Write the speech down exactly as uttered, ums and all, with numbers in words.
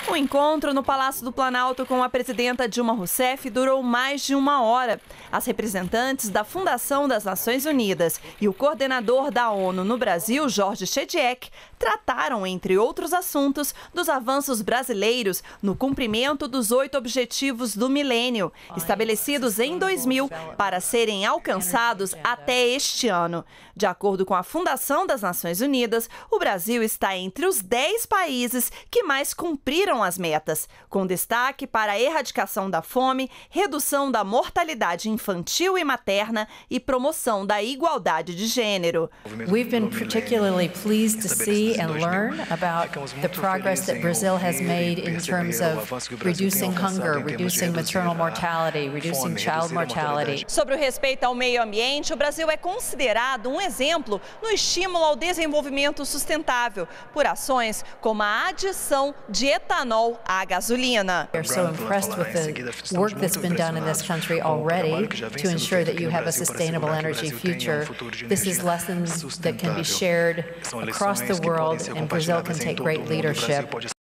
O encontro no Palácio do Planalto com a presidenta Dilma Rousseff durou mais de uma hora. As representantes da Fundação das Nações Unidas e o coordenador da ONU no Brasil, George Chediek, trataram, entre outros assuntos, dos avanços brasileiros no cumprimento dos oito Objetivos do Milênio, estabelecidos em dois mil para serem alcançados até este ano. De acordo com a Fundação das Nações Unidas, o Brasil está entre os dez países que mais cumpriram as metas, com destaque para a erradicação da fome, redução da mortalidade infantil e materna e promoção da igualdade de gênero. We've been particularly pleased to see and learn about the progress that Brazil has made in terms of reducing hunger, reducing maternal mortality, reducing child mortality. Sobre o respeito ao meio ambiente, o Brasil é considerado um exemplo no estímulo ao desenvolvimento sustentável, por ações como a adição de etanol à gasolina. We are so impressed with the work that's been done in this country already to ensure that you have a sustainable energy future. This is lessons that can be shared across the world, and Brazil can take great leadership.